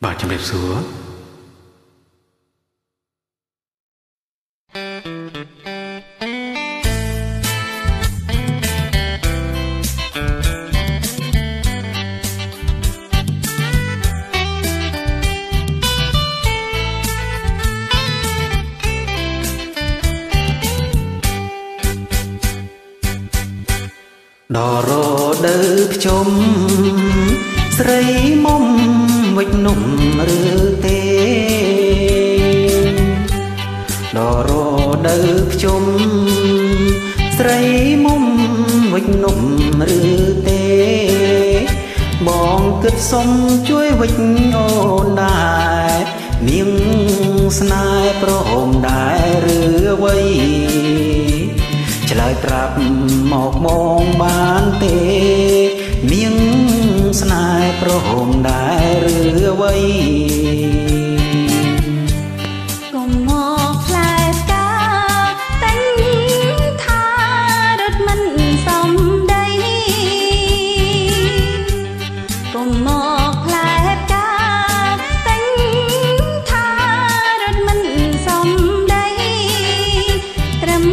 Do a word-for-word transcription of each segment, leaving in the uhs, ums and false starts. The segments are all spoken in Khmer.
បាទជំរាបសួរដរដើភ្ជុំស្រីមុំវិចនំឬទេដរដើភ្ជុំស្រីមុំវិចនំឬទេបងគិតសុំជួយវិចអូនដែរនាងស្នេហ៍ព្រមដែរឬអ្វីឆ្លើយប្រាប់មកមកបានទេនាងស្នេហ៍ព្រមដែរឬអ្វីកុំមកផ្លែផ្កាតែងថារត់មិនសំដីកុំមកផ្លែផ្កាតែងថារត់មិនសំដីត្រឹម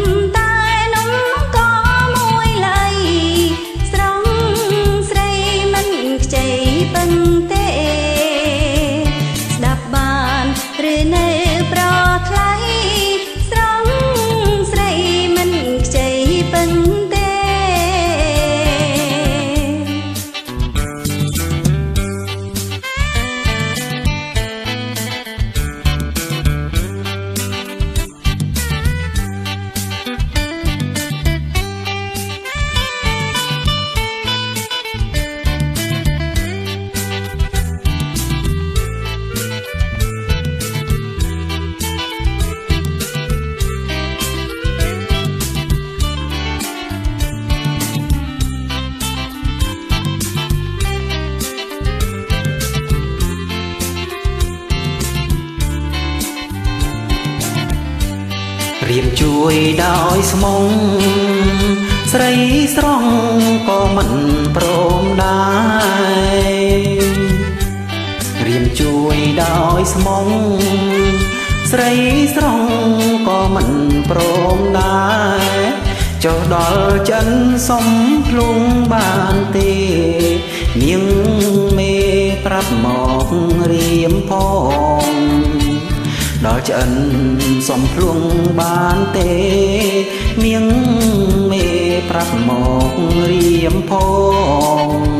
រៀបជួយដោយស្មុងស្រីស្រងក៏មិនព្រមដែររៀបជួយដោយស្មុងស្រីស្រងក៏មិនព្រមដែរចុះដល់ចិនសុំភ្លុងបានទេនាងមេប្រាប់មករៀមផងដល់ឆ្អិនសំភ្លួងបានទេនាងមេប្រាប់មករៀមផង